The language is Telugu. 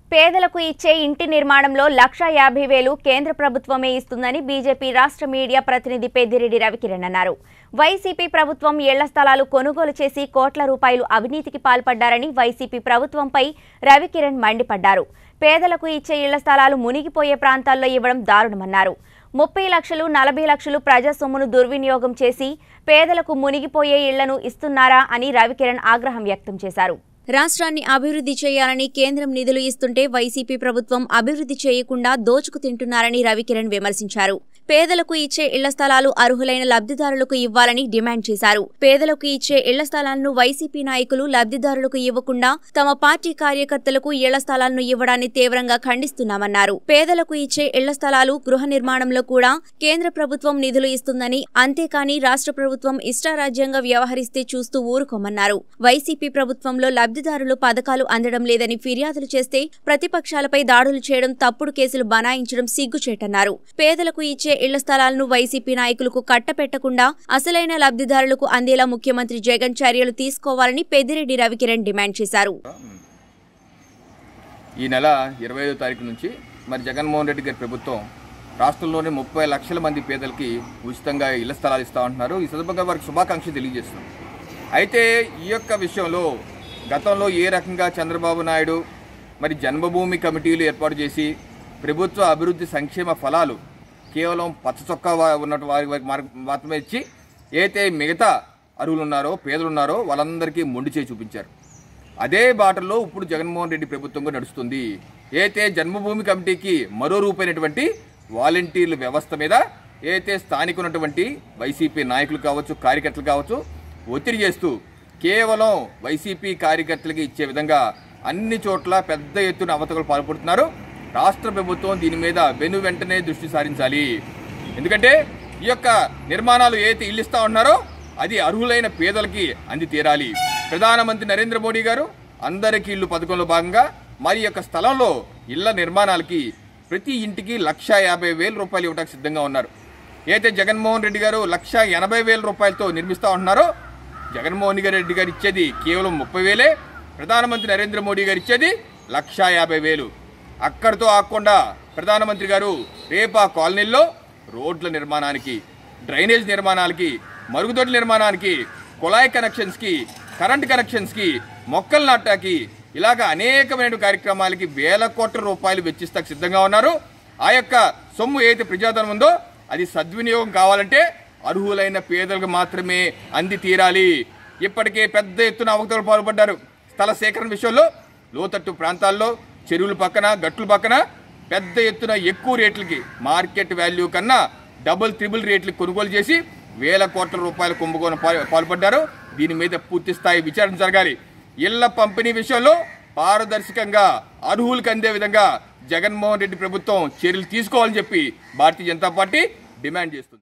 పేదలకు ఇచ్చే ఇంటి నిర్మాణంలో 1,50,000 కేంద్ర ప్రభుత్వమే ఇస్తుందని బీజేపీ రాష్ట్ర మీడియా ప్రతినిధి పెద్దిరెడ్డి రవికిరణ్ అన్నారు. వైసీపీ ప్రభుత్వం ఇళ్ల స్థలాలు కొనుగోలు చేసి కోట్ల రూపాయలు అవినీతికి పాల్పడ్డారని వైసీపీ ప్రభుత్వంపై రవికిరణ్ మండిపడ్డారు. పేదలకు ఇచ్చే ఇళ్ల స్థలాలు మునిగిపోయే ప్రాంతాల్లో ఇవ్వడం దారుణమన్నారు. 30 లక్షలు 40 లక్షలు ప్రజా సొమ్మును దుర్వినియోగం చేసి పేదలకు మునిగిపోయే ఇళ్లను ఇస్తున్నారా అని రవికిరణ్ ఆగ్రహం వ్యక్తం చేశారు. రాష్ట్రాన్ని అభివృద్ధి చేయాలని కేంద్రం నిధులు ఇస్తుంటే వైసీపీ ప్రభుత్వం అభివృద్ధి చేయకుండా దోచుకు తింటున్నారని రవికిరణ్ విమర్శించారు. పేదలకు ఇచ్చే ఇళ్ల స్థలాలు అర్హులైన లబ్ధిదారులకు ఇవ్వాలని డిమాండ్ చేశారు. పేదలకు ఇచ్చే ఇళ్ల స్థలాలను వైసీపీ నాయకులు లబ్ధిదారులకు ఇవ్వకుండా తమ పార్టీ కార్యకర్తలకు ఇళ్ల స్థలాలను ఇవ్వడాన్ని తీవ్రంగా ఖండిస్తున్నామన్నారు. పేదలకు ఇచ్చే ఇళ్ల స్థలాలు గృహ నిర్మాణంలో కూడా కేంద్ర ప్రభుత్వం నిధులు ఇస్తుందని, అంతేకాని రాష్ట్ర ప్రభుత్వం ఇష్టారాజ్యంగా వ్యవహరిస్తే చూస్తూ ఊరుకోమన్నారు. వైసీపీ ప్రభుత్వంలో లబ్ధిదారులు పథకాలు అందడం లేదని ఫిర్యాదులు చేస్తే ప్రతిపక్షాలపై దాడులు చేయడం, తప్పుడు కేసులు బనాయించడం సిగ్గుచేటన్నారు. పేదలకు ఇచ్చే ఇళ్ల స్థలాలను వైసీపీ నాయకులకు కట్టపెట్టకుండా అసలైన లబ్ధిదారులకు అందేలా ముఖ్యమంత్రి జగన్ చర్యలు తీసుకోవాలని పెద్దిరెడ్డి రవికిరణ్ డిమాండ్ చేశారు. ఈ నెల 25వ తారీఖు నుంచి జగన్మోహన్ రెడ్డి గారి ప్రభుత్వం రాష్ట్రంలోని 30 లక్షల మంది పేదలకి ఉచితంగా ఇళ్ల స్థలాలు ఇస్తా ఉంటున్నారు. ఈ సందర్భంగా వారికి శుభాకాంక్షలు తెలియజేస్తున్నాం. అయితే ఈ యొక్క విషయంలో గతంలో ఏ రకంగా చంద్రబాబు నాయుడు జన్మభూమి కమిటీలు ఏర్పాటు చేసి ప్రభుత్వ అభివృద్ధి సంక్షేమ ఫలాలు కేవలం పచ్చచొక్కా ఉన్నట్టు వారికి మాత్రమే ఇచ్చి అయితే మిగతా అర్హులు ఉన్నారో పేదలు ఉన్నారో వాళ్ళందరికీ మొండి చేయి చూపించారు. అదే బాటలో ఇప్పుడు జగన్మోహన్ రెడ్డి ప్రభుత్వంగా నడుస్తుంది. అయితే జన్మభూమి కమిటీకి మరో రూపైనటువంటి వాలంటీర్ల వ్యవస్థ మీద అయితే స్థానిక ఉన్నటువంటి వైసీపీ నాయకులు కావచ్చు, కార్యకర్తలు కావచ్చు ఒత్తిడి చేస్తూ కేవలం వైసీపీ కార్యకర్తలకి ఇచ్చే విధంగా అన్ని చోట్ల పెద్ద ఎత్తున అవతకులు పాల్పడుతున్నారు. రాష్ట్ర ప్రభుత్వం దీని మీద వెంటనే దృష్టి సారించాలి. ఎందుకంటే ఈ యొక్క నిర్మాణాలు ఏదైతే ఇల్లు ఇస్తా ఉన్నారో అది అర్హులైన పేదలకి అంది తీరాలి. ప్రధానమంత్రి నరేంద్ర మోడీ గారు అందరికీ ఇల్లు పథకంలో భాగంగా మరి యొక్క స్థలంలో ఇళ్ల నిర్మాణాలకి ప్రతి ఇంటికి 1,50,000 రూపాయలు ఇవ్వడానికి సిద్ధంగా ఉన్నారు. ఏదైతే జగన్మోహన్ రెడ్డి గారు 1,80,000 రూపాయలతో నిర్మిస్తూ ఉంటున్నారో జగన్మోహన్ రెడ్డి గారు ఇచ్చేది కేవలం 30,000, ప్రధానమంత్రి నరేంద్ర మోడీ గారు ఇచ్చేది 1,50,000. అక్కడితో ఆగకుండా ప్రధానమంత్రి గారు రేపు ఆ కాలనీల్లో రోడ్ల నిర్మాణానికి, డ్రైనేజ్ నిర్మాణాలకి, మరుగుదొడ్ల నిర్మాణానికి, కుళాయి కనెక్షన్స్కి, కరెంట్ కనెక్షన్స్కి, మొక్కలు నాటాకి ఇలాగ అనేకమైన కార్యక్రమాలకి వేల కోట్ల రూపాయలు వెచ్చిస్తాకు సిద్ధంగా ఉన్నారు. ఆ యొక్క సొమ్ము ఏదైతే ప్రజాధనం ఉందో అది సద్వినియోగం కావాలంటే అర్హులైన పేదలకు మాత్రమే అంది తీరాలి. ఇప్పటికే పెద్ద ఎత్తున అవకతవకలు పాల్పడ్డారు. స్థల సేకరణ విషయంలో లోతట్టు ప్రాంతాల్లో చెరువుల పక్కన, గట్ల పక్కన పెద్ద ఎత్తున ఎక్కువ రేట్లకి, మార్కెట్ వాల్యూ కన్నా డబుల్ త్రిబుల్ రేట్లకి కొనుగోలు చేసి వేల కోట్ల రూపాయల కుంభకోణం పాల్పడ్డారు. దీని మీద పూర్తి స్థాయి విచారణ జరగాలి. ఇళ్ల పంపిణీ విషయంలో పారదర్శకంగా అర్హులకు అందే విధంగా జగన్మోహన్ రెడ్డి ప్రభుత్వం చర్యలు తీసుకోవాలని చెప్పి భారతీయ జనతా పార్టీ డిమాండ్ చేస్తుంది.